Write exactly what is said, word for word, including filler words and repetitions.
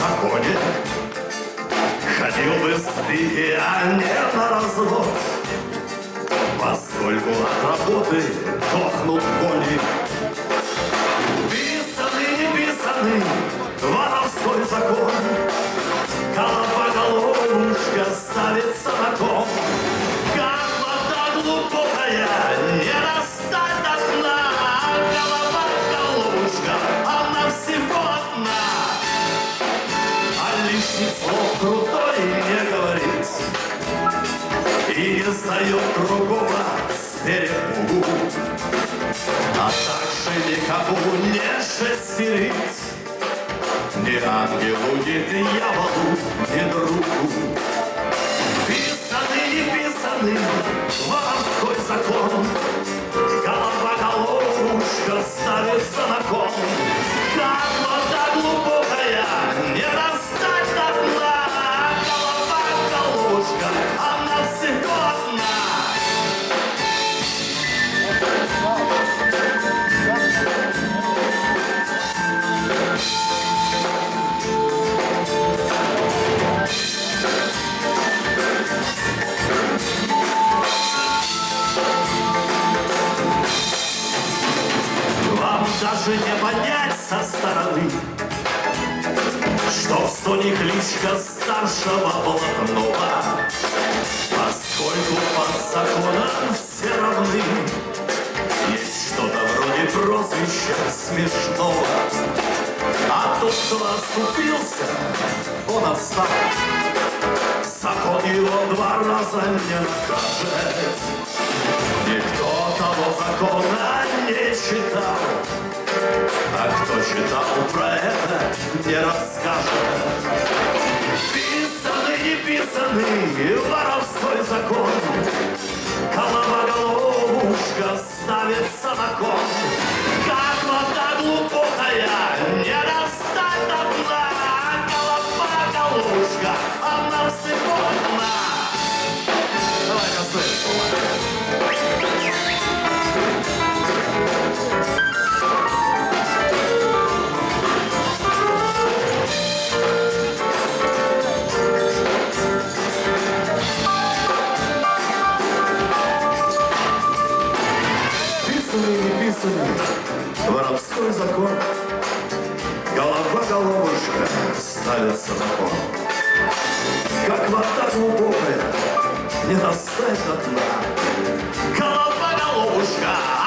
законе. Ходил бы стыки, а не на развод, поскольку от работы дохнут кони. Писанный, не писанный воровской закон, головоголовушка ставится на кон. Как вода глубокая, не достать до дна. Голова-головушка, она всего одна. А лишних слов крутой не говорит и не сдает другого с перепугу. А также никому не шестерит, ни ангелу, ни дьяволу, ни другу. Писанный, не писанный воровской закон, голова-головушка ставится на кон. Как вода глубокая, не достать до дна. Голова-головушка, она всего одна. Вам даже не понять со стороны, что в соне кличка старшего блатного, поскольку под законом все равны. Есть что-то вроде прозвища смешного, а тот, кто оступился, он отстал. Закон его два раза не накажет. Никто того закона не читал, а кто читал, про это не расскажет. Писанный, не писанный воровской закон, голова-головушка ставится на кон. Как вода глубокая, не достать до дна. Голова-головушка, она всего одна. Давай косынку. Писанный, не писанный воровской закон, голова-головушка ставится на кон. Как вода глубокая, не достать до дна. Голова-головушка,